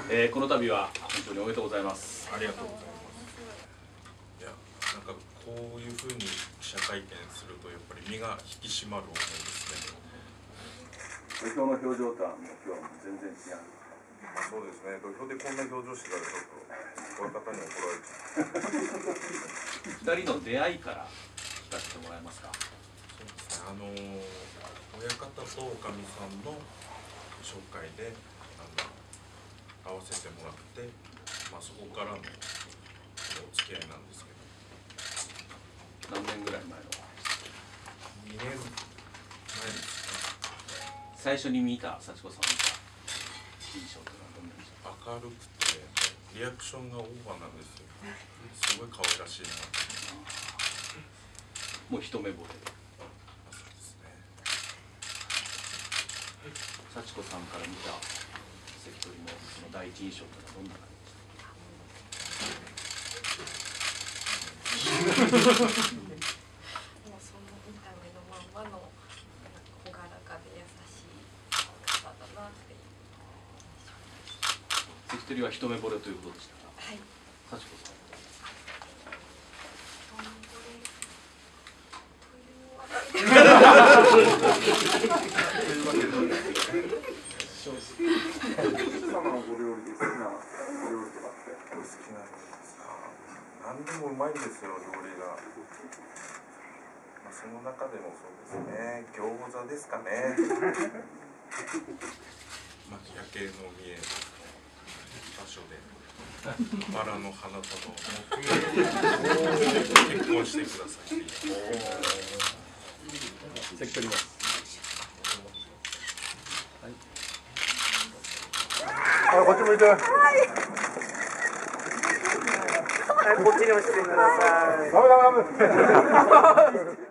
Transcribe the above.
この度は本当におめでとうございます。 ありがとうございます。いや、なんかこういうふうに記者会見するとやっぱり身が引き締まる思いですね。 土俵の表情とはもう今日は全然違う。 そうですね。土俵でこんな表情してたらちょっと親方に怒られちゃう。 二人の出会いから聞かせてもらえますか。 そうですね。親方とおかみさんの紹介で会わせてもらって、そこからのお付き合いなんですけど。 何年ぐらい前の。 2年前ですね。 最初に見た幸子さんを見た印象というのはどんな印象。 明るくてリアクションがオーバーなんですよ。すごい可愛らしいな。 もう一目惚れ。 そうですね。 幸子さんから見た関取のその第一印象というのはどんな感じですか。 もうその見た目のまんまの朗らかで優しい方だなっていう。 関取は一目惚れということでしたが、 はい。 幸子さん。 様のご料理で好きなお料理とかって好きな料理ですか。何でもうまいんですよ、料理が。その中でもそうですね、餃子ですかね。夜景の見える場所でバラの花束を結婚してください。 関取も。 こっち向いて。はい。こっちに押してください。ダメダメダメ。